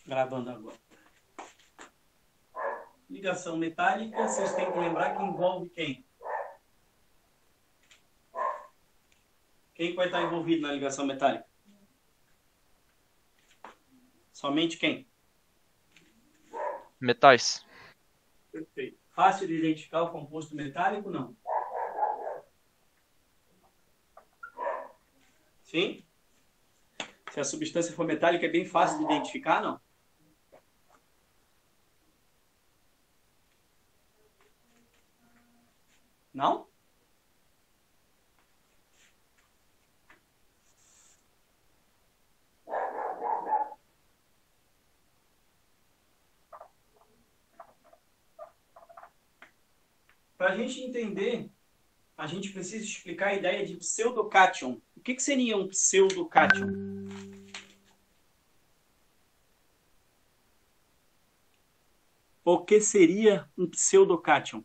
Gravando agora. Ligação metálica, vocês têm que lembrar que envolve quem? Quem vai estar envolvido na ligação metálica? Somente quem? Metais. Perfeito. Fácil de identificar o composto metálico, não? Sim? Se a substância for metálica, é bem fácil de identificar, não? Não? Para a gente entender, a gente precisa explicar a ideia de pseudocátion. O que seria um pseudocátion? O que seria um pseudocátion?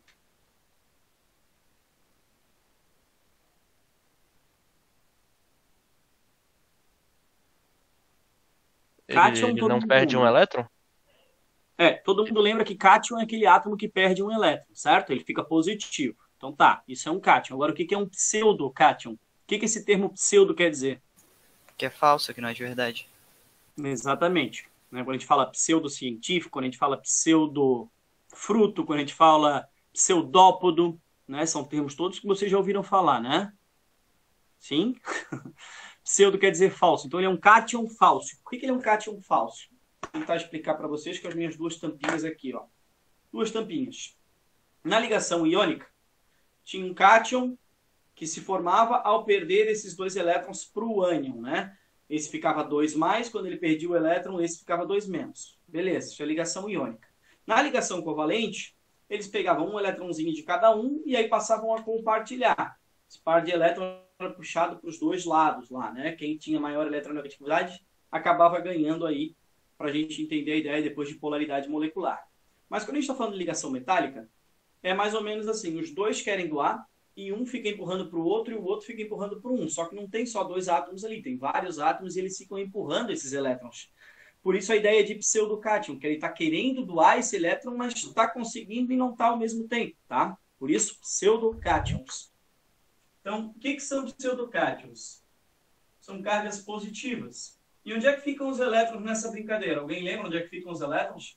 Cátion Ele todo não mundo perde um lembra. elétron? Todo mundo lembra que cátion é aquele átomo que perde um elétron, certo? Ele fica positivo. Então tá, isso é um cátion. Agora, o que é um pseudocátion? O que esse termo pseudo quer dizer? Que é falso, que não é de verdade. Exatamente. Quando a gente fala pseudocientífico, quando a gente fala pseudofruto, quando a gente fala pseudópodo, né? São termos todos que vocês já ouviram falar, né? Sim? Pseudo quer dizer falso. Então ele é um cátion falso. Por que ele é um cátion falso? Vou tentar explicar para vocês com as minhas duas tampinhas aqui, ó. Duas tampinhas. Na ligação iônica, tinha um cátion que se formava ao perder esses dois elétrons para o ânion, né? Esse ficava 2 mais, quando ele perdia o elétron, esse ficava 2 menos. Beleza, isso é ligação iônica. Na ligação covalente, eles pegavam um elétronzinho de cada um e aí passavam a compartilhar. Esse par de elétrons era puxado para os dois lados lá, né? Quem tinha maior eletronegatividade acabava ganhando aí, para a gente entender a ideia depois de polaridade molecular. Mas quando a gente está falando de ligação metálica, é mais ou menos assim, os dois querem doar, e um fica empurrando para o outro e o outro fica empurrando para um. Só que não tem só dois átomos ali, tem vários átomos e eles ficam empurrando esses elétrons. Por isso a ideia de pseudocátion, que ele está querendo doar esse elétron, mas está conseguindo e não está ao mesmo tempo, tá? Por isso, pseudocátions. Então, o que são pseudocátions? São cargas positivas. E onde é que ficam os elétrons nessa brincadeira? Alguém lembra onde é que ficam os elétrons?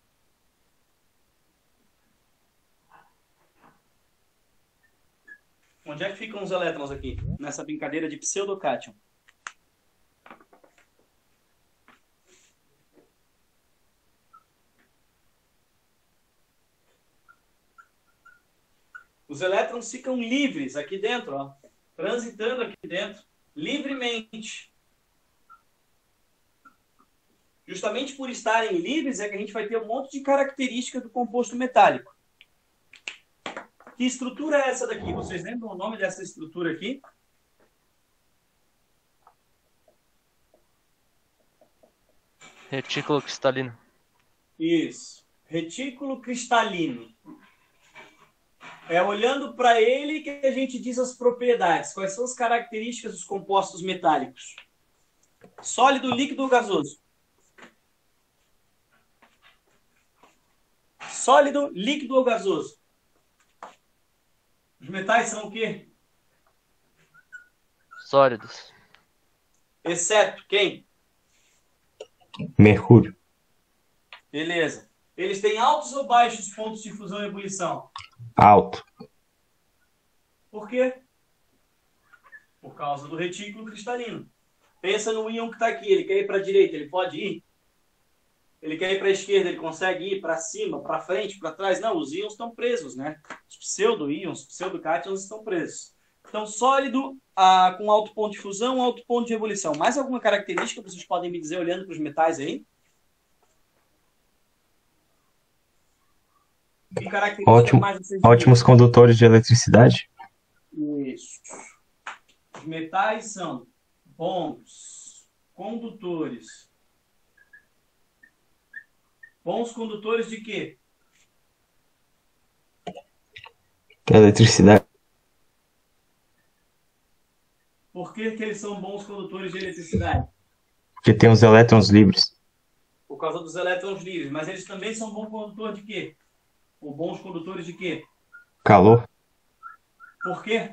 Onde é que ficam os elétrons aqui, nessa brincadeira de pseudocátion? Os elétrons ficam livres aqui dentro, ó, transitando aqui dentro, livremente. Justamente por estarem livres é que a gente vai ter um monte de características do composto metálico. Que estrutura é essa daqui? Vocês lembram o nome dessa estrutura aqui? Retículo cristalino. Isso. Retículo cristalino. É olhando para ele que a gente diz as propriedades. Quais são as características dos compostos metálicos? Sólido, líquido ou gasoso? Sólido, líquido ou gasoso? Os metais são o quê? Sólidos. Exceto quem? Mercúrio. Beleza. Eles têm altos ou baixos pontos de fusão e ebulição? Alto. Por quê? Por causa do retículo cristalino. Pensa no íon que está aqui. Ele quer ir para a direita, ele pode ir? Ele quer ir para a esquerda, ele consegue ir para cima, para frente, para trás? Não, os íons estão presos, né? Os pseudo-íons, pseudocátions estão presos. Então, sólido com alto ponto de fusão, alto ponto de ebulição. Mais alguma característica vocês podem me dizer olhando para os metais aí? Que característica mais vocês Ótimos condutores de eletricidade. Isso. Os metais são bons condutores. Bons condutores de quê? Eletricidade. Por que eles são bons condutores de eletricidade? Porque tem os elétrons livres. causa dos elétrons livres. Mas eles também são bons condutores de quê? Ou bons condutores de quê? Calor. Por quê?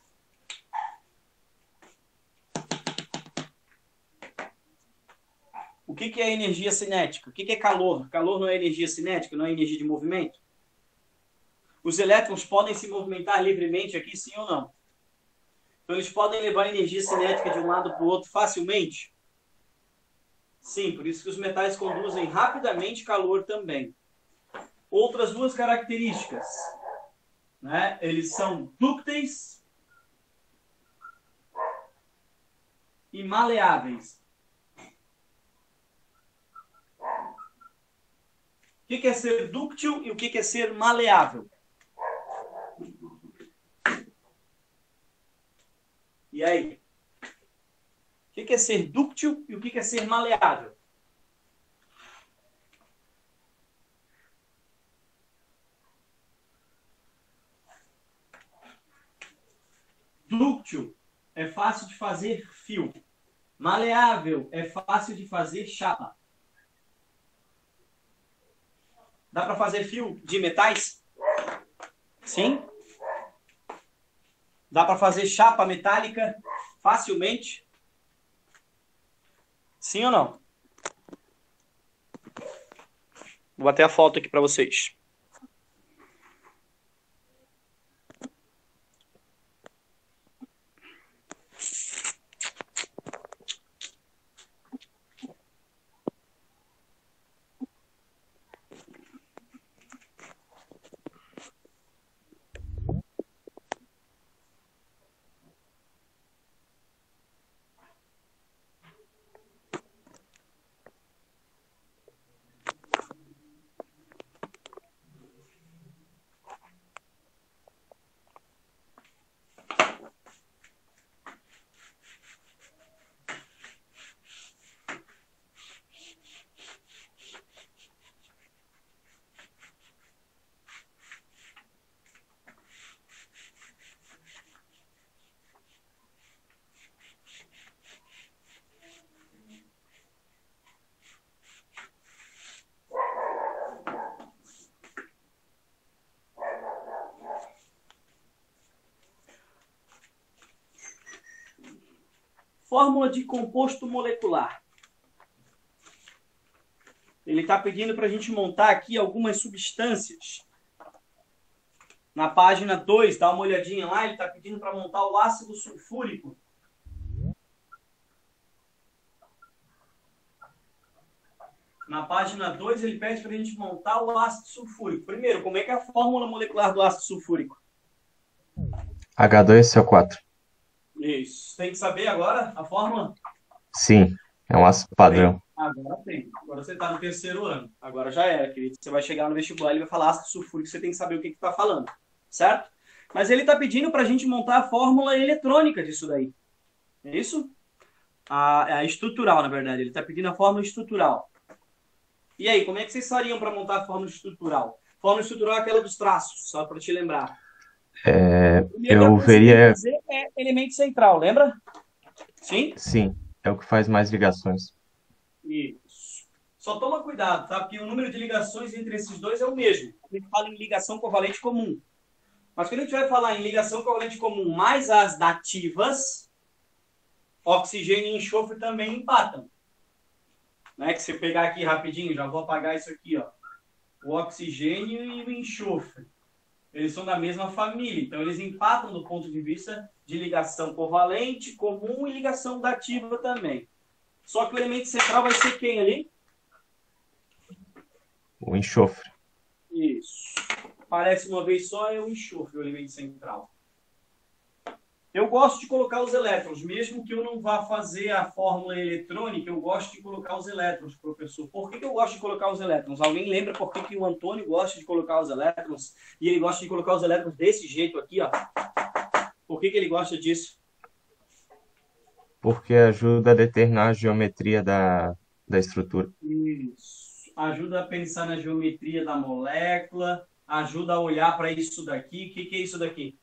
O que é energia cinética? O que é calor? Calor não é energia cinética, não é energia de movimento? Os elétrons podem se movimentar livremente aqui, sim ou não? Então, eles podem levar energia cinética de um lado para o outro facilmente? Sim, por isso que os metais conduzem rapidamente calor também. Outras duas características, né? Eles são dúcteis e maleáveis. O que é ser dúctil e o que é ser maleável? E aí? O que é ser dúctil e o que é ser maleável? Dúctil é fácil de fazer fio. Maleável é fácil de fazer chapa. Dá para fazer fio de metais? Sim. Dá para fazer chapa metálica facilmente? Sim ou não? Vou bater a foto aqui para vocês. Fórmula de composto molecular. Ele está pedindo para a gente montar aqui algumas substâncias. Na página 2, dá uma olhadinha lá, ele está pedindo para montar o ácido sulfúrico. Na página 2, ele pede para a gente montar o ácido sulfúrico. Primeiro, como é que é a fórmula molecular do ácido sulfúrico? H2SO4. Isso. Tem que saber agora a fórmula? Sim, é um ácido padrão. Agora tem. Agora você está no terceiro ano. Agora já era, querido. Você vai chegar no vestibular e vai falar ácido sulfúrico, você tem que saber o que está falando. Certo? Mas ele está pedindo para a gente montar a fórmula eletrônica disso daí. É isso? A estrutural, na verdade. Ele está pedindo a fórmula estrutural. E aí, como é que vocês fariam para montar a fórmula estrutural? Fórmula estrutural é aquela dos traços, só para te lembrar. A primeira Eu coisa que você tem que veria. fazer é elemento central, lembra? Sim? Sim, é o que faz mais ligações. Isso. Só toma cuidado, tá? Porque o número de ligações entre esses dois é o mesmo. A gente fala em ligação covalente comum. Mas quando a gente vai falar em ligação covalente comum mais as dativas, oxigênio e enxofre também empatam. Né? Que se eu pegar aqui rapidinho, já vou apagar isso aqui, ó. O oxigênio e o enxofre. Eles são da mesma família, então eles empatam do ponto de vista de ligação covalente, comum e ligação dativa também. Só que o elemento central vai ser quem ali? O enxofre. Isso. Parece uma vez só, é o enxofre, o elemento central. Eu gosto de colocar os elétrons, mesmo que eu não vá fazer a fórmula eletrônica, eu gosto de colocar os elétrons, professor. Por que eu gosto de colocar os elétrons? Alguém lembra por que o Antônio gosta de colocar os elétrons? E ele gosta de colocar os elétrons desse jeito aqui, ó. Por que ele gosta disso? Porque ajuda a determinar a geometria da estrutura. Isso. Ajuda a pensar na geometria da molécula, ajuda a olhar para isso daqui. O que é isso daqui?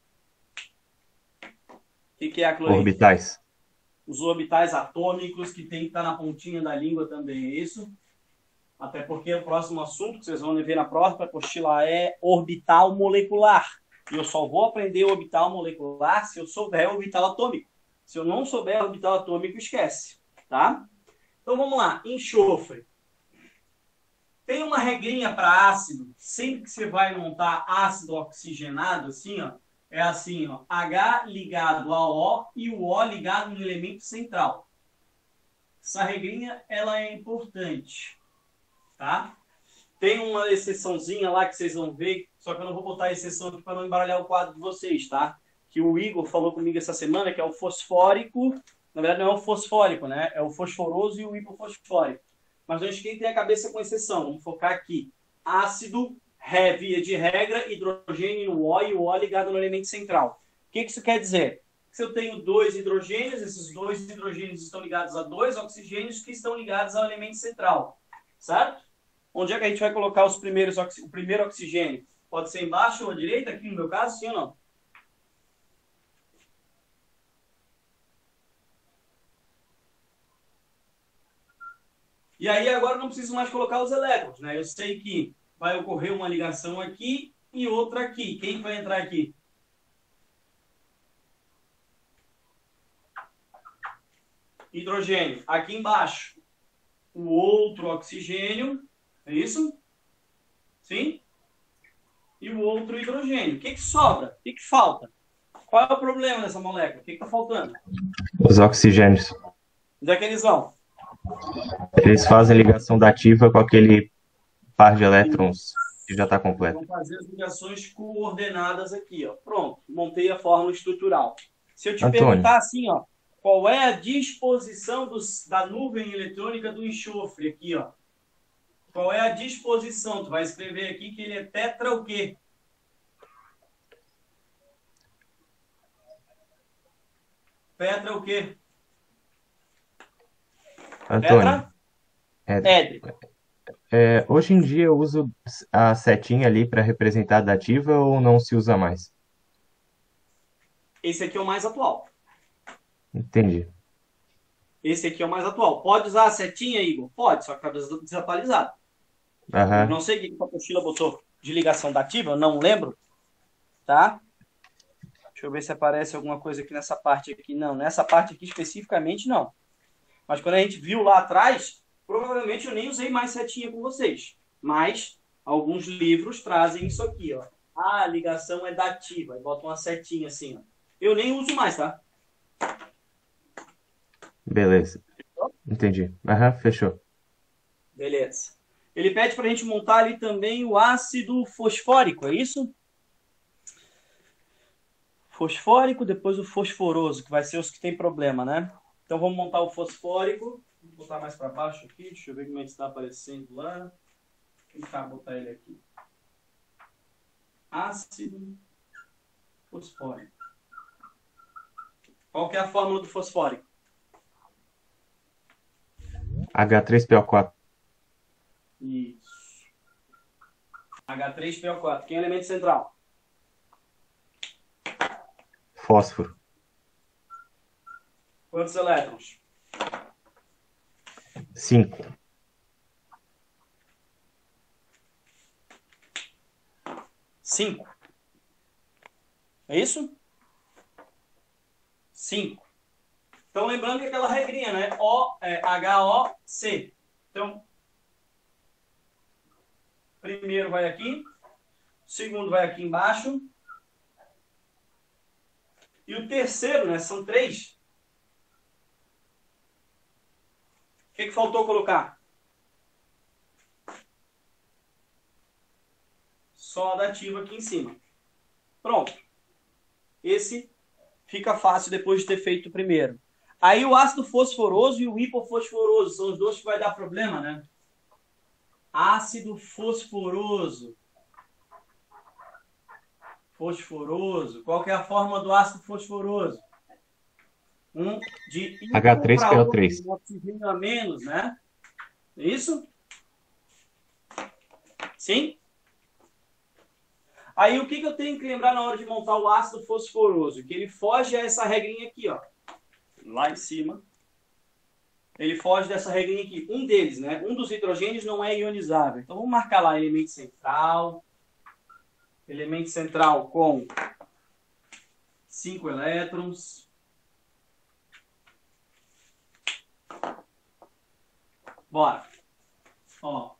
O que é a cloretina? Orbitais. Os orbitais atômicos que tem que estar na pontinha da língua também, é isso? Até porque o próximo assunto que vocês vão ver na próxima apostila é orbital molecular. E eu só vou aprender orbital molecular se eu souber orbital atômico. Se eu não souber orbital atômico, esquece. Tá? Então vamos lá. Enxofre. Tem uma regrinha para ácido. Sempre que você vai montar ácido oxigenado, assim, ó, é assim, ó, H ligado a O e o O ligado no elemento central. Essa regrinha, ela é importante. Tá? Tem uma exceçãozinha lá que vocês vão ver, só que eu não vou botar a exceção aqui para não embaralhar o quadro de vocês, tá? Que o Igor falou comigo essa semana, que é o fosfórico. Na verdade, não é o fosfórico, né? É o fosforoso e o hipofosfórico. Mas não esquentem a cabeça com exceção. Vamos focar aqui. Ácido, via de regra, hidrogênio no O e o O ligado no elemento central. O que isso quer dizer? Se eu tenho 2 hidrogênios, esses 2 hidrogênios estão ligados a 2 oxigênios que estão ligados ao elemento central. Certo? Onde é que a gente vai colocar o primeiro oxigênio? Pode ser embaixo ou à direita, aqui no meu caso, sim ou não? E aí agora não preciso mais colocar os elétrons, né? Eu sei que vai ocorrer uma ligação aqui e outra aqui. Quem vai entrar aqui? Hidrogênio. Aqui embaixo, o outro oxigênio. É isso? Sim? E o outro hidrogênio. O que sobra? O que falta? Qual é o problema dessa molécula? O que está faltando? Os oxigênios. Onde é que eles vão? Eles fazem ligação dativa com aquele par de elétrons que já está completo. Vamos fazer as ligações coordenadas aqui, ó. Pronto, montei a fórmula estrutural. Se eu te perguntar assim, ó, qual é a disposição da nuvem eletrônica do enxofre aqui, ó? Qual é a disposição? Tu vai escrever aqui que ele é tetra o quê? Tetra o quê? Antônio. Édrico. Hoje em dia eu uso a setinha ali para representar a dativa ou não se usa mais? Esse aqui é o mais atual. Entendi. Esse aqui é o mais atual. Pode usar a setinha, Igor? Pode, só que está desatualizado. Uhum. Não sei o que a apostila botou de ligação dativa, eu não lembro. Tá? Deixa eu ver se aparece alguma coisa aqui nessa parte aqui. Não, nessa parte aqui especificamente não. Mas quando a gente viu lá atrás, provavelmente eu nem usei mais setinha com vocês. Mas alguns livros trazem isso aqui, ó. Ah, a ligação é dativa. E botam uma setinha assim, ó. Eu nem uso mais, tá? Beleza. Entendi. Fechou. Beleza. Ele pede para a gente montar ali também o ácido fosfórico, é isso? Fosfórico, depois o fosforoso, que vai ser os que tem problema, né? Então vamos montar o fosfórico. Vou botar mais para baixo aqui. Deixa eu ver como é que está aparecendo lá. Vou tentar botar ele aqui. Ácido fosfórico. Qual que é a fórmula do fosfórico? H3PO4. Isso. H3PO4. Quem é o elemento central? Fósforo. Quantos elétrons? 5. 5. É isso? 5. Então, lembrando que aquela regrinha, né? HOC. Então, primeiro vai aqui, segundo vai aqui embaixo, e o terceiro, né? São 3. O que faltou colocar? Só a dativa aqui em cima. Pronto. Esse fica fácil depois de ter feito o primeiro. Aí o ácido fosforoso e o hipofosforoso são os dois que vai dar problema, né? Ácido fosforoso. Fosforoso. Qual que é a fórmula do ácido fosforoso? De H3PO3. Um oxigênio a menos, né? É isso? Sim? Aí o que eu tenho que lembrar na hora de montar o ácido fosforoso? Que ele foge a essa regrinha aqui, ó. Lá em cima. Ele foge dessa regrinha aqui. Um deles, né? Um dos hidrogênios não é ionizável. Então vamos marcar lá elemento central. Elemento central com 5 elétrons. Bora. Ó.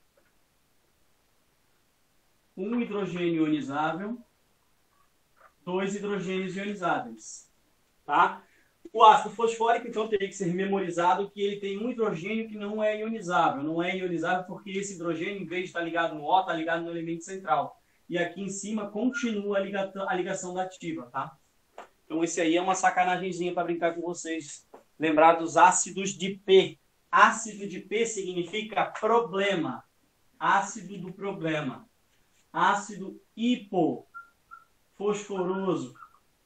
Um hidrogênio ionizável. 2 hidrogênios ionizáveis. Tá? O ácido fosfórico, então, teria que ser memorizado que ele tem um hidrogênio que não é ionizável. Não é ionizável porque esse hidrogênio, em vez de estar ligado no O, está ligado no elemento central. E aqui em cima continua a ligação da ativa, tá? Então, esse aí é uma sacanagemzinha para brincar com vocês. Lembrar dos ácidos de P. Ácido de P significa problema. Ácido do problema. Ácido hipofosforoso.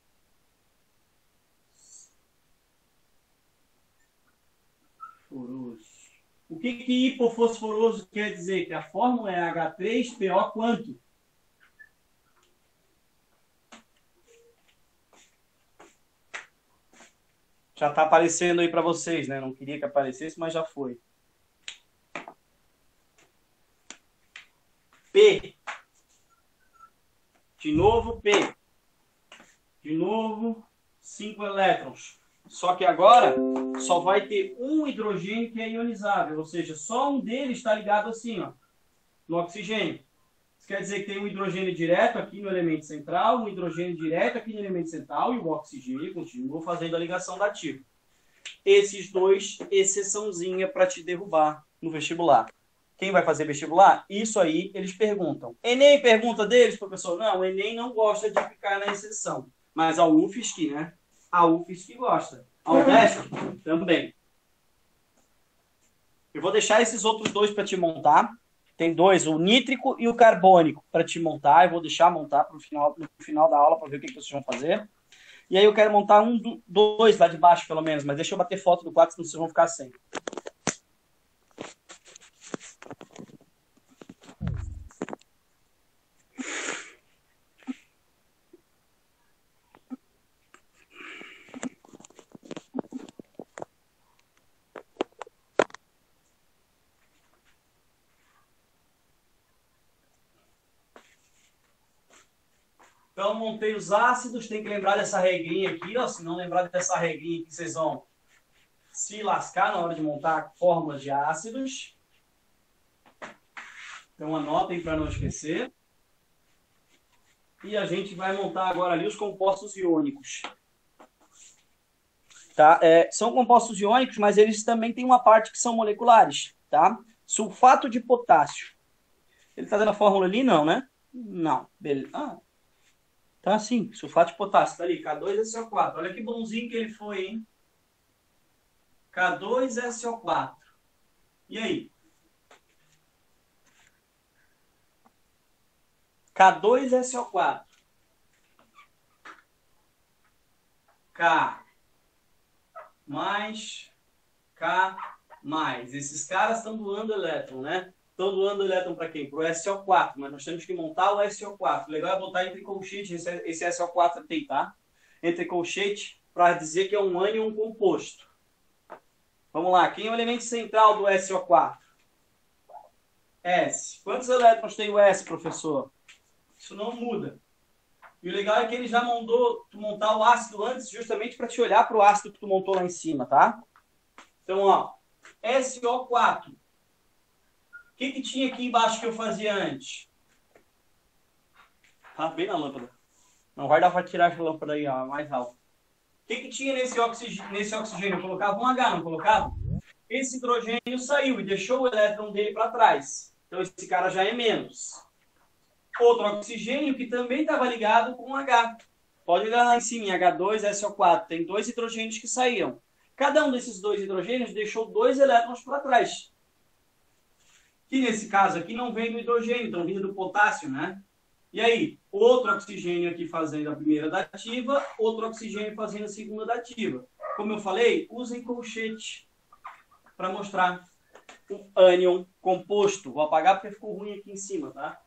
O que hipofosforoso quer dizer? Que a fórmula é H3PO quanto? Já está aparecendo aí para vocês, né? Não queria que aparecesse, mas já foi. P. De novo, P. De novo, 5 elétrons. Só que agora só vai ter um hidrogênio que é ionizável, ou seja, só um deles está ligado assim, ó, no oxigênio. Isso quer dizer que tem um hidrogênio direto aqui no elemento central, um hidrogênio direto aqui no elemento central e o oxigênio continua fazendo a ligação da ativa. Esses dois, exceçãozinha para te derrubar no vestibular. Quem vai fazer vestibular? Isso aí eles perguntam. Enem pergunta deles, professor? Não, o Enem não gosta de ficar na exceção. Mas a UFSC, né? A UFSC gosta. A UDESC também. Eu vou deixar esses outros dois para te montar. Tem dois, o nítrico e o carbônico, para te montar. Eu vou deixar montar no final da aula para ver o que vocês vão fazer. E aí eu quero montar dois lá de baixo, pelo menos. Mas deixa eu bater foto do quadro, senão vocês vão ficar sem. Então, montei os ácidos. Tem que lembrar dessa regrinha aqui, ó. Se não lembrar dessa regrinha aqui, vocês vão se lascar na hora de montar fórmulas de ácidos. Então, anotem para não esquecer. E a gente vai montar agora ali os compostos iônicos. Tá? São compostos iônicos, mas eles também têm uma parte que são moleculares. Tá? Sulfato de potássio. Ele está dando a fórmula ali? Não, né? Não. Beleza. Ah. Tá sim, sulfato de potássio, tá ali, K2SO4. Olha que bonzinho que ele foi, hein? K2SO4. E aí? K2SO4. K mais K mais. Esses caras estão doando elétron, né? Estão doando elétron para quem? Para o SO4, mas nós temos que montar o SO4. O legal é botar entre colchetes esse SO4 aqui, tá? Entre colchetes para dizer que é um ânion composto. Vamos lá, quem é o elemento central do SO4? S. Quantos elétrons tem o S, professor? Isso não muda. E o legal é que ele já mandou tu montar o ácido antes, justamente para te olhar para o ácido que tu montou lá em cima, tá? Então, ó, SO4. O que tinha aqui embaixo que eu fazia antes? Tá bem na lâmpada. Não vai dar para tirar essa lâmpada aí, ó, mais alto. O que tinha nesse oxigênio? Eu colocava um H, não colocava? Esse hidrogênio saiu e deixou o elétron dele para trás. Então, esse cara já é menos. Outro oxigênio que também estava ligado com um H. Pode olhar lá em cima, em H2SO4. Tem 2 hidrogênios que saíram. Cada um desses 2 hidrogênios deixou 2 elétrons para trás. Que nesse caso aqui não vem do hidrogênio, estão vindo do potássio, né? E aí, outro oxigênio aqui fazendo a primeira dativa, outro oxigênio fazendo a segunda dativa. Como eu falei, usem colchete para mostrar o ânion composto. Vou apagar porque ficou ruim aqui em cima, tá?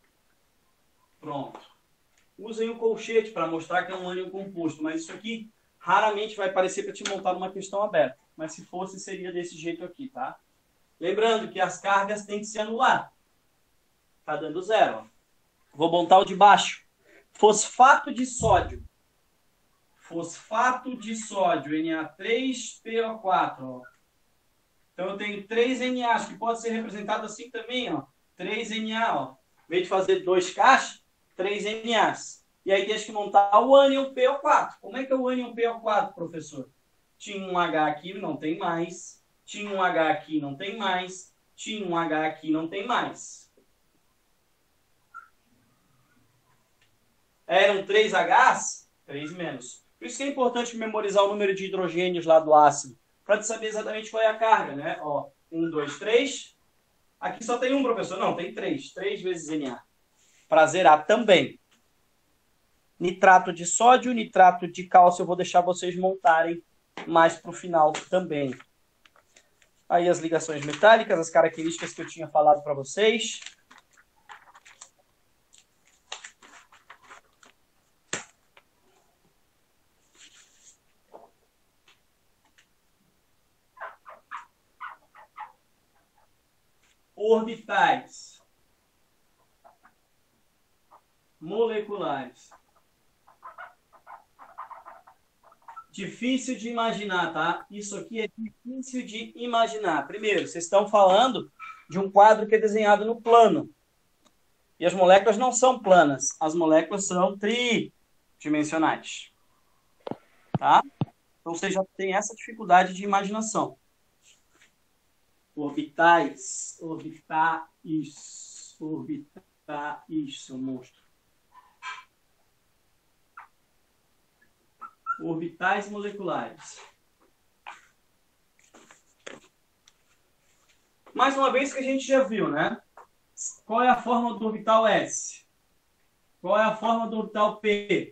Pronto. Usem o colchete para mostrar que é um ânion composto, mas isso aqui Raramente vai aparecer para te montar numa questão aberta. Mas se fosse, seria desse jeito aqui, tá? Lembrando que as cargas têm que se anular. Tá dando zero. Ó. Vou montar o de baixo. Fosfato de sódio. Fosfato de sódio, Na3PO4. Ó. Então eu tenho 3 NAs, que pode ser representado assim também. Ó. 3 Na. Ó. Em vez de fazer 2 caixas, 3 NAs. E aí deixa que montar o ânion PO4. Como é que é o ânion PO4, professor? Tinha um H aqui, não tem mais. Tinha um H aqui, não tem mais. Tinha um H aqui, não tem mais. Eram 3 Hs? 3 menos. Por isso que é importante memorizar o número de hidrogênios lá do ácido. Para saber exatamente qual é a carga, né? Ó, 1, 2, 3. Aqui só tem um, professor. Não, tem 3. 3 vezes Na. Para zerar também. Nitrato de sódio, nitrato de cálcio, eu vou deixar vocês montarem mais para o final também. Aí as ligações metálicas, as características que eu tinha falado para vocês. Orbitais moleculares. Difícil de imaginar, tá? Isso aqui é difícil de imaginar. Primeiro, vocês estão falando de um quadro que é desenhado no plano. E as moléculas não são planas. As moléculas são tridimensionais. Tá? Então, vocês já têm essa dificuldade de imaginação. Orbitais. Orbitais. Orbitais. Seu monstro. Orbitais moleculares. Mais uma vez que a gente já viu, né? Qual é a forma do orbital S? Qual é a forma do orbital P?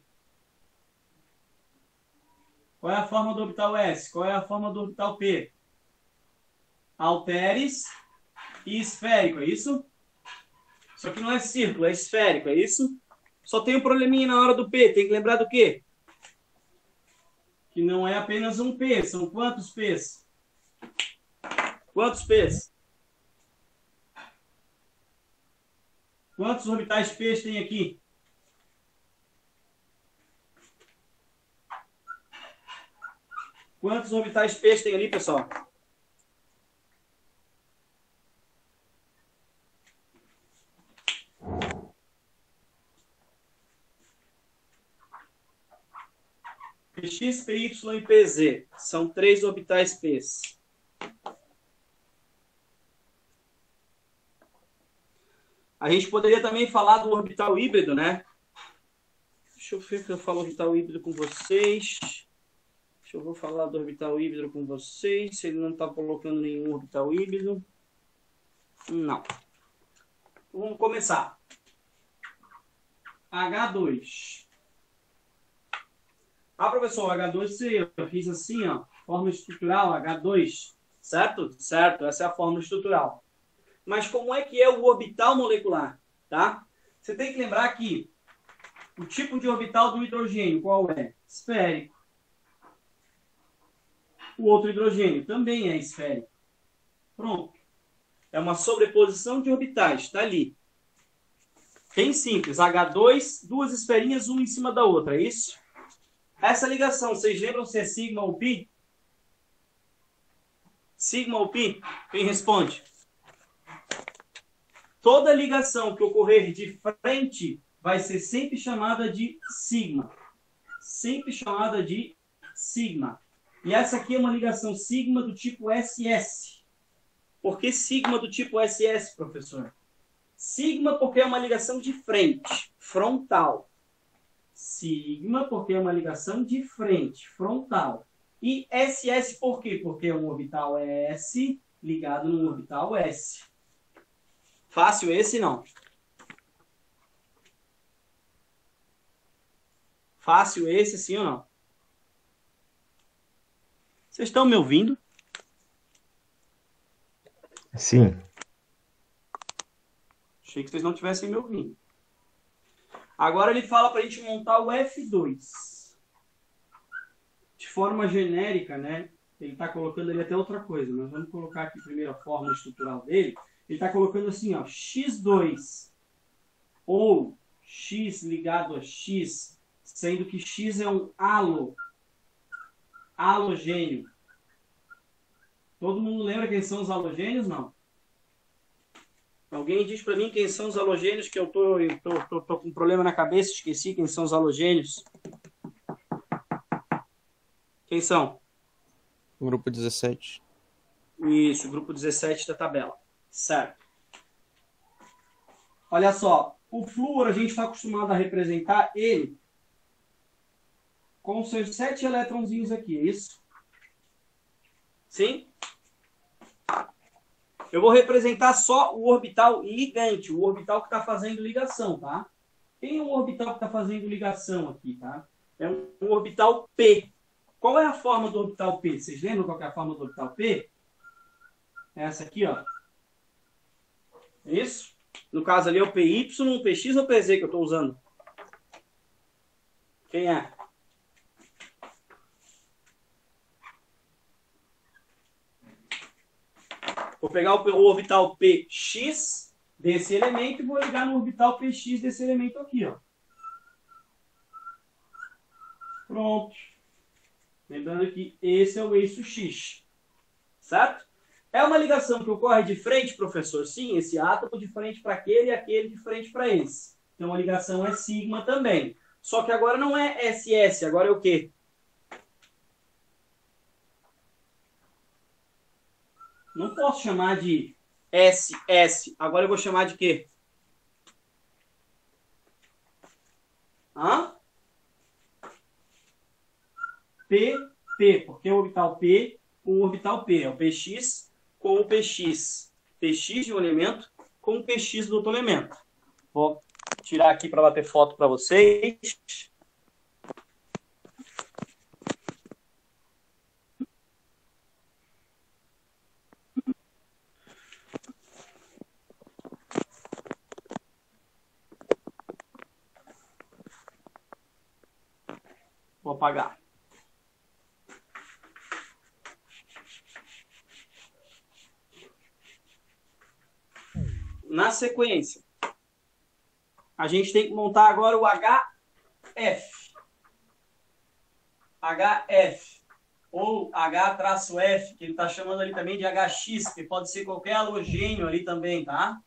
Qual é a forma do orbital S? Qual é a forma do orbital P? Halteres e esférico, é isso? Isso aqui não é círculo, é esférico, é isso? Só tem um probleminha na hora do P. Tem que lembrar do quê? Que não é apenas um P. São quantos P's? Quantos P's? Quantos orbitais P's tem aqui? Quantos orbitais P's tem ali, pessoal? Px, Py e Pz. São 3 orbitais P's. A gente poderia também falar do orbital híbrido, né? Deixa eu ver se eu falo orbital híbrido com vocês. Deixa eu vou falar do orbital híbrido com vocês. Se ele não está colocando nenhum orbital híbrido. Não. Então, vamos começar. H2. Ah, professor, H2 eu fiz assim, ó. Forma estrutural, H2. Certo? Certo, essa é a forma estrutural. Mas como é que é o orbital molecular? Tá? Você tem que lembrar que o tipo de orbital do hidrogênio, qual é? Esférico. O outro hidrogênio também é esférico. Pronto. É uma sobreposição de orbitais, está ali. Bem simples. H2, duas esferinhas, uma em cima da outra, é isso? Essa ligação, vocês lembram se é sigma ou pi? Sigma ou pi? Quem responde? Toda ligação que ocorrer de frente vai ser sempre chamada de sigma. Sempre chamada de sigma. E essa aqui é uma ligação sigma do tipo SS. Por que sigma do tipo SS, professor? Sigma porque é uma ligação de frente, frontal. Sigma porque é uma ligação de frente, frontal. E SS por quê? Porque é um orbital S ligado num orbital S. Fácil esse, não? Fácil esse, sim ou não? Vocês estão me ouvindo? Sim. Achei que vocês não estivessem me ouvindo. Agora ele fala para a gente montar o F2. de forma genérica, né? Ele está colocando ali até outra coisa, mas vamos colocar aqui primeiro a forma estrutural dele. Ele está colocando assim, ó, x2 ou x ligado a x, sendo que x é um halogênio. Todo mundo lembra quem são os halogênios? Não. Alguém diz para mim quem são os halogênios, que eu tô com um problema na cabeça, esqueci quem são os halogênios. Quem são? Grupo 17. Isso, grupo 17 da tabela. Certo. Olha só, o flúor a gente está acostumado a representar ele com os seus 7 elétronzinhos aqui, é isso? Sim? Eu vou representar só o orbital ligante, o orbital que está fazendo ligação, tá? Tem um orbital que está fazendo ligação aqui, tá? É um orbital P. Qual é a forma do orbital P? Vocês lembram qual é a forma do orbital P? É essa aqui, ó. Isso? No caso ali é o PY, o PX ou o PZ que eu estou usando? Quem é? Vou pegar o orbital PX desse elemento e vou ligar no orbital PX desse elemento aqui, ó. Pronto. Lembrando que esse é o eixo X. Certo? É uma ligação que ocorre de frente, professor? Sim, esse átomo de frente para aquele e aquele de frente para esse. Então a ligação é sigma também. Só que agora não é SS, agora é o quê? Não posso chamar de SS. Agora eu vou chamar de quê? Hã? PP, porque o orbital P com o orbital P. É o PX com o PX. PX de um elemento com o PX do outro elemento. Vou tirar aqui para bater foto para vocês. Vou apagar. Na sequência, a gente tem que montar agora o HF. HF. Ou H-F, que ele está chamando ali também de HX, que pode ser qualquer halogênio ali também, tá?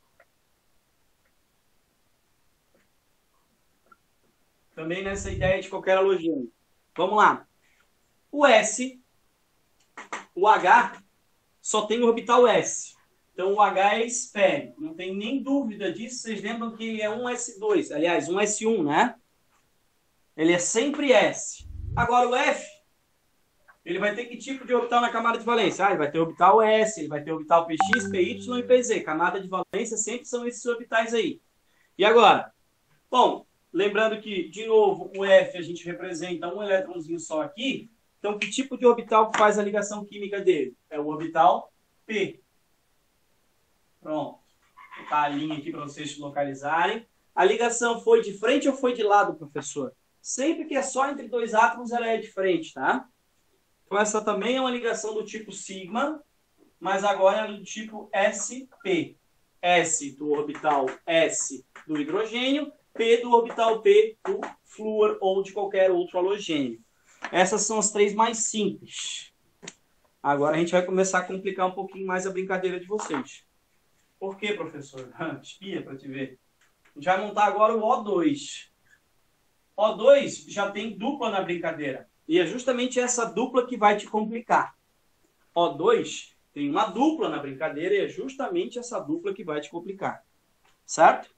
Também nessa ideia de qualquer halogênio. Vamos lá. O S, o H, só tem o orbital S. Então, o H é espelho. Não tem nem dúvida disso. Vocês lembram que é um S2. Aliás, um S1, né? Ele é sempre S. Agora, o F, ele vai ter que tipo de orbital na camada de valência? Ele vai ter orbital S, ele vai ter orbital PX, PY e PZ. Camada de valência sempre são esses orbitais aí. E agora? Bom, lembrando que, de novo, o F a gente representa um elétronzinho só aqui. Então, que tipo de orbital faz a ligação química dele? É o orbital P. Pronto. Vou botar a linha aqui para vocês localizarem. A ligação foi de frente ou foi de lado, professor? Sempre que é só entre dois átomos, ela é de frente, tá? Então, essa também é uma ligação do tipo sigma, mas agora é do tipo SP. S do orbital S do hidrogênio, P do orbital P do flúor ou de qualquer outro halogênio. Essas são as três mais simples. Agora a gente vai começar a complicar um pouquinho mais a brincadeira de vocês. Por quê, professor? Espia para te ver. A gente vai montar agora o O2. O2 já tem dupla na brincadeira. E é justamente essa dupla que vai te complicar. O2 tem uma dupla na brincadeira e é justamente essa dupla que vai te complicar. Certo?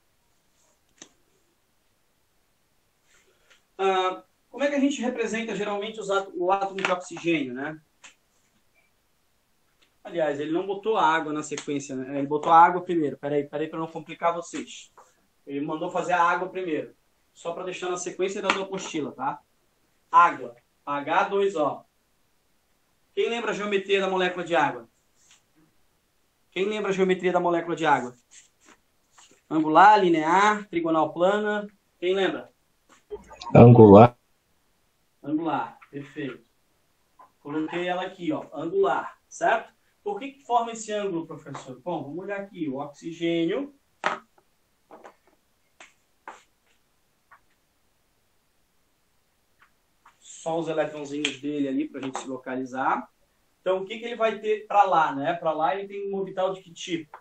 Como é que a gente representa geralmente o átomo de oxigênio, né? Aliás, ele não botou a água na sequência, né? Ele botou a água primeiro. Peraí para não complicar vocês. Ele mandou fazer a água primeiro. Só para deixar na sequência da tua apostila, tá? Água. H2O. Quem lembra a geometria da molécula de água? Quem lembra a geometria da molécula de água? Angular, linear, trigonal plana. Quem lembra? Angular. Angular. Perfeito. Coloquei ela aqui, ó, angular, certo? Por que forma esse ângulo, professor? Bom, vamos olhar aqui, o oxigênio. Só os eletrãozinhos dele ali para a gente se localizar. Então, o que ele vai ter para lá, né? Para lá ele tem um orbital de que tipo?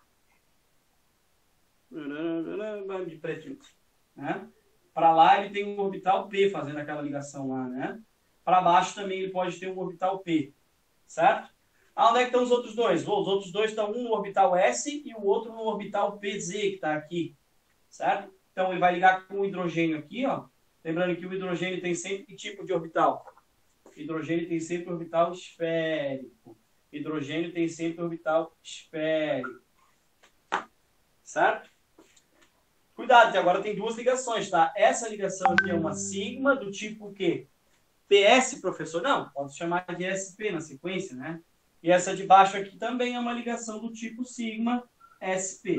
De preto, né? Para lá ele tem um orbital P, fazendo aquela ligação lá, né? Para baixo também ele pode ter um orbital P, certo? Onde é que estão os outros dois? Os outros dois estão um no orbital S e o outro no orbital PZ, que está aqui, certo? Então ele vai ligar com o hidrogênio aqui, ó. Lembrando que o hidrogênio tem sempre que tipo de orbital? Hidrogênio tem sempre orbital esférico. Hidrogênio tem sempre orbital esférico. Certo? Cuidado, que agora tem duas ligações, tá? Essa ligação aqui é uma sigma do tipo o quê? PS, professor? Não, pode chamar de SP na sequência, né? E essa de baixo aqui também é uma ligação do tipo sigma SP.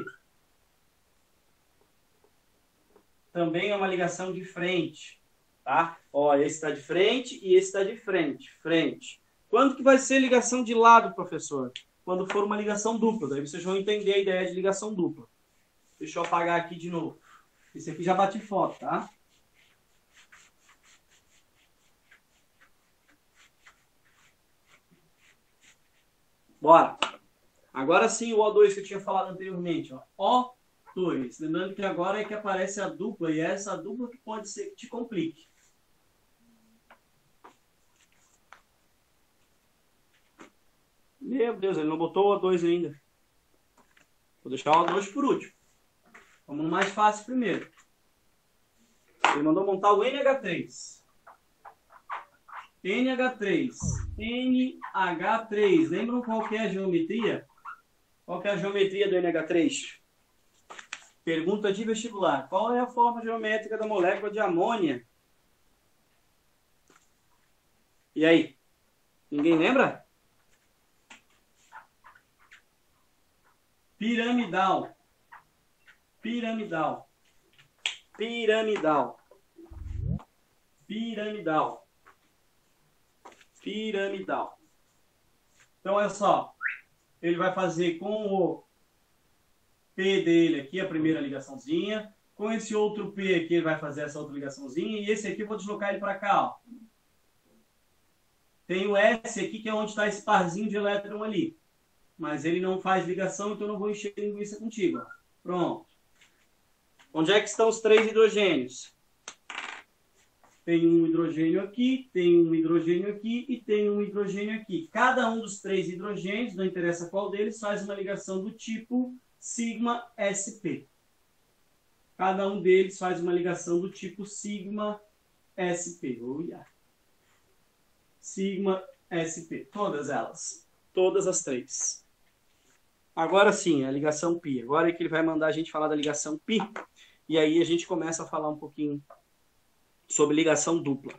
Também é uma ligação de frente, tá? Ó, esse está de frente e esse está de frente. Frente. Quando que vai ser ligação de lado, professor? Quando for uma ligação dupla. Daí vocês vão entender a ideia de ligação dupla. Deixa eu apagar aqui de novo. Esse aqui já bate foto, tá? Bora. Agora sim o O2 que eu tinha falado anteriormente, ó. O2. Lembrando que agora é que aparece a dupla e é essa dupla que pode ser que te complique. Meu Deus, ele não botou o O2 ainda. Vou deixar o O2 por último. Vamos no mais fácil primeiro. Ele mandou montar o NH3. NH3. NH3. Lembram qual que é a geometria? Qual que é a geometria do NH3? Pergunta de vestibular. Qual é a forma geométrica da molécula de amônia? E aí? Ninguém lembra? Piramidal. Piramidal. Piramidal. Piramidal. Piramidal. Então, olha só. Ele vai fazer com o P dele aqui, a primeira ligaçãozinha. Com esse outro P aqui, ele vai fazer essa outra ligaçãozinha. E esse aqui, eu vou deslocar ele para cá, ó. Tem o S aqui, que é onde está esse parzinho de elétron ali. Mas ele não faz ligação, então eu não vou encher linguiça contigo, ó. Pronto. Onde é que estão os três hidrogênios? Tem um hidrogênio aqui, tem um hidrogênio aqui e tem um hidrogênio aqui. Cada um dos três hidrogênios, não interessa qual deles, faz uma ligação do tipo sigma SP. Cada um deles faz uma ligação do tipo sigma SP. Oh, yeah. Sigma SP. Todas elas. Todas as três. Agora sim, a ligação π. Agora é que ele vai mandar a gente falar da ligação π. E aí a gente começa a falar um pouquinho sobre ligação dupla.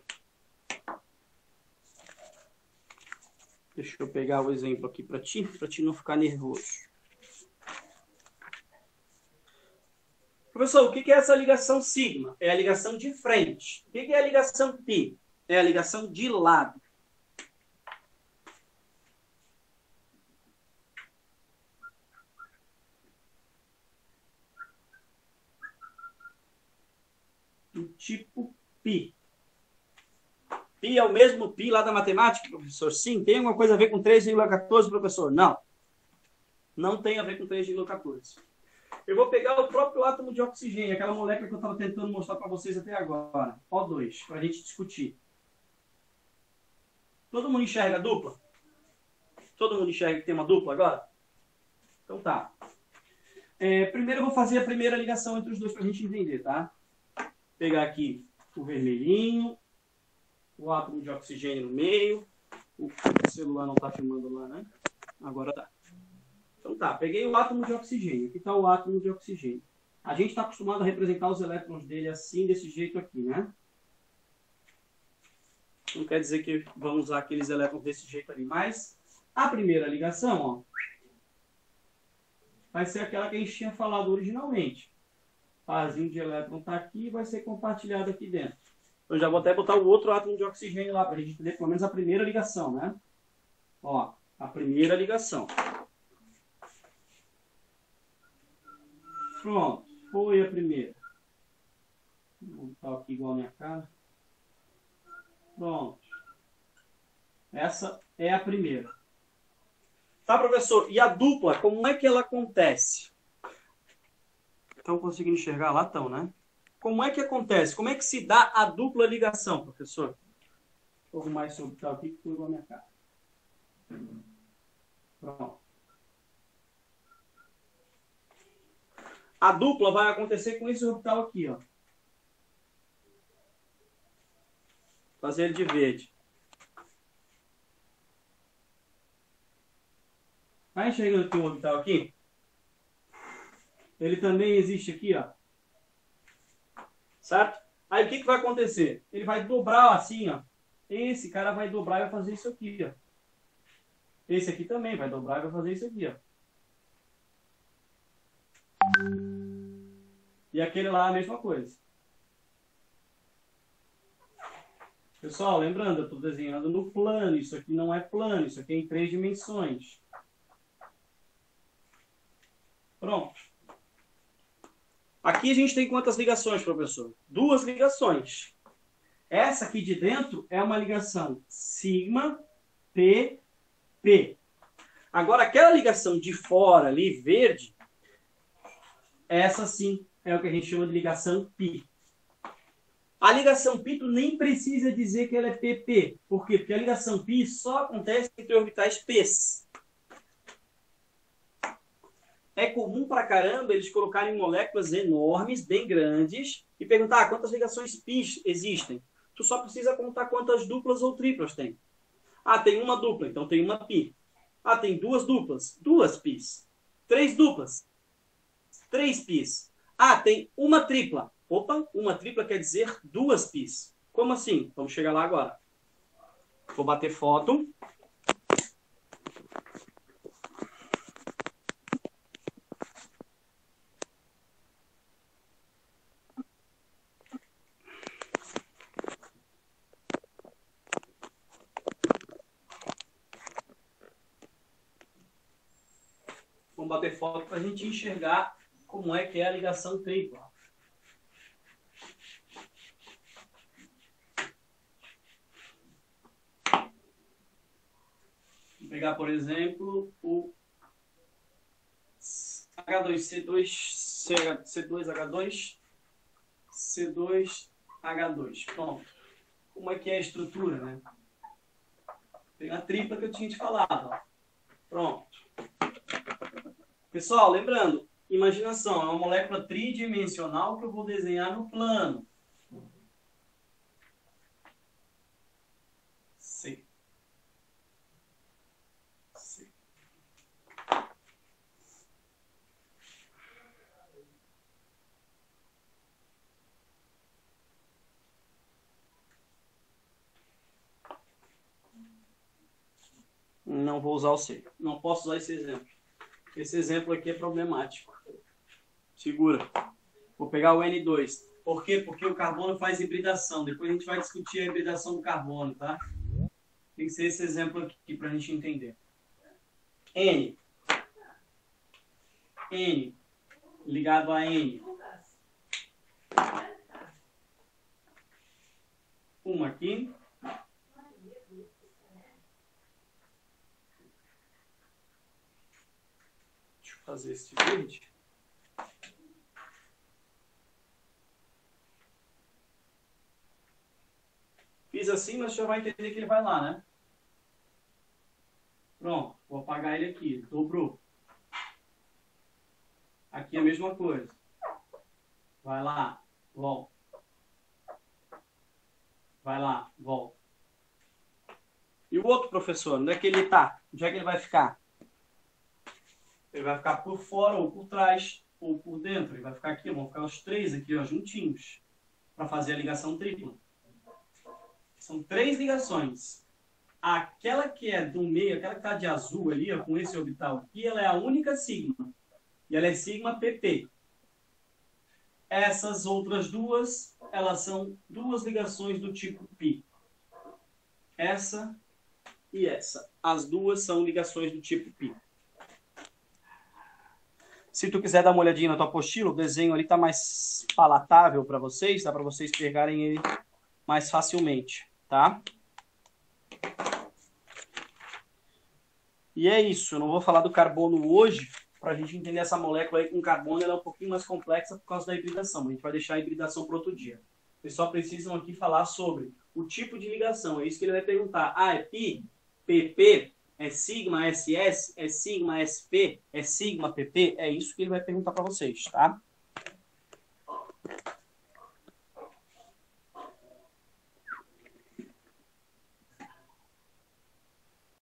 Deixa eu pegar o exemplo aqui para ti não ficar nervoso. Professor, o que é essa ligação sigma? É a ligação de frente. O que é a ligação π? É a ligação de lado. Do tipo π. Π é o mesmo π lá da matemática, professor? Sim. Tem alguma coisa a ver com 3,14, professor? Não. Não tem a ver com 3,14. Eu vou pegar o próprio átomo de oxigênio, aquela molécula que eu estava tentando mostrar para vocês até agora. O2, para a gente discutir. Todo mundo enxerga a dupla? Todo mundo enxerga que tem uma dupla agora? Então tá. Primeiro eu vou fazer a primeira ligação entre os dois para a gente entender, tá? Pegar aqui o vermelhinho, o átomo de oxigênio no meio. O celular não está filmando lá, né? Agora tá. Então tá, peguei o átomo de oxigênio. Aqui está o átomo de oxigênio. A gente está acostumado a representar os elétrons dele assim, desse jeito aqui, né? Não quer dizer que vamos usar aqueles elétrons desse jeito ali, mas a primeira ligação, ó, vai ser aquela que a gente tinha falado originalmente. Parzinho de elétron está aqui e vai ser compartilhado aqui dentro. Eu já vou até botar o outro átomo de oxigênio lá, para a gente entender pelo menos a primeira ligação, né? Ó, a primeira ligação. Pronto, foi a primeira. Vou botar aqui igual a minha cara. Pronto. Essa é a primeira. Tá, professor? E a dupla, como é que ela acontece? Estão conseguindo enxergar lá? Estão, né? Como é que acontece? Como é que se dá a dupla ligação, professor? Vou arrumar esse orbital aqui que foi igual a minha cara. Pronto. A dupla vai acontecer com esse orbital aqui, ó. Fazer ele de verde. Tá enxergando que o orbital aqui? Ele também existe aqui, ó. Certo? Aí o que vai acontecer? Ele vai dobrar assim, ó. Esse cara vai dobrar e vai fazer isso aqui, ó. Esse aqui também vai dobrar e vai fazer isso aqui, ó. E aquele lá a mesma coisa. Pessoal, lembrando, eu estou desenhando no plano. Isso aqui não é plano, isso aqui é em 3 dimensões. Pronto. Aqui a gente tem quantas ligações, professor? 2 ligações. Essa aqui de dentro é uma ligação sigma p p. Agora, aquela ligação de fora ali, verde, essa sim é o que a gente chama de ligação π. A ligação π, tu nem precisa dizer que ela é pp. Por quê? Porque a ligação π só acontece entre orbitais p's. É comum pra caramba eles colocarem moléculas enormes, bem grandes, e perguntar quantas ligações π existem. Tu só precisa contar quantas duplas ou triplas tem. Ah, tem uma dupla, então tem uma π. Ah, tem 2 duplas, 2 πs. 3 duplas, 3 πs. Ah, tem uma tripla. Opa, uma tripla quer dizer 2 πs. Como assim? Vamos chegar lá agora. Vou bater foto. Vamos bater foto para a gente enxergar como é que é a ligação tripla. Vou pegar, por exemplo, o H2C2, C2H2, C2H2. Pronto. Como é que é a estrutura, né? Tem a tripla que eu tinha te falado. Ó. Pronto. Pessoal, lembrando, imaginação é uma molécula tridimensional que eu vou desenhar no plano. C. C. Não vou usar o C. Não posso usar esse exemplo. Esse exemplo aqui é problemático. Segura. Vou pegar o N2. Por quê? Porque o carbono faz hibridação. Depois a gente vai discutir a hibridação do carbono, tá? Tem que ser esse exemplo aqui para a gente entender. N. N. Ligado a N. Uma aqui. Fazer esse verde. Fiz assim, mas você já vai entender que ele vai lá, né? Pronto, vou apagar ele aqui. Dobrou. Aqui a mesma coisa. Vai lá, volta. Vai lá, volta. E o outro professor, onde é que ele está? Onde é que ele vai ficar? Ele vai ficar por fora, ou por trás, ou por dentro. Ele vai ficar aqui, vão ficar os 3 aqui, ó, juntinhos, para fazer a ligação tripla. São 3 ligações. Aquela que é do meio, aquela que está de azul ali, ó, com esse orbital aqui, ela é a única sigma. E ela é sigma pp. Essas outras duas, elas são 2 ligações do tipo π. Essa e essa. As duas são ligações do tipo π. Se tu quiser dar uma olhadinha na tua apostila, o desenho ali está mais palatável para vocês, dá para vocês pegarem ele mais facilmente, tá? E é isso, eu não vou falar do carbono hoje, para a gente entender essa molécula aí com carbono, ela é um pouquinho mais complexa por causa da hibridação. A gente vai deixar a hibridação para outro dia. Vocês só precisam aqui falar sobre o tipo de ligação. É isso que ele vai perguntar. Ah, é pi, pp, é sigma, ss, é sigma, sp, é sigma, pp? É isso que ele vai perguntar para vocês, tá?